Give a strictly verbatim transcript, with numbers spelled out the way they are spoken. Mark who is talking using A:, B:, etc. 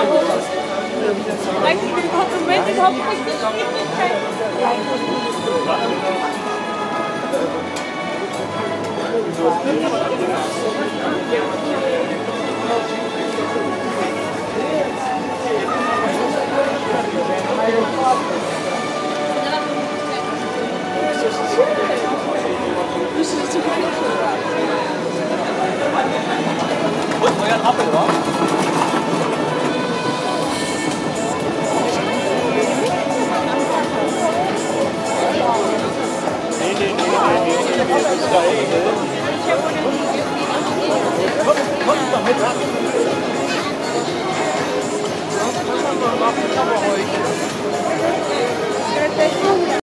A: Eigentlich überhaupt im Moment überhaupt richtig Schwierigkeiten.
B: Und euren Appel, wa? Nee, nee, nee, nee, nee, nee, nee, nee, nee, nee, nee, nee, nee,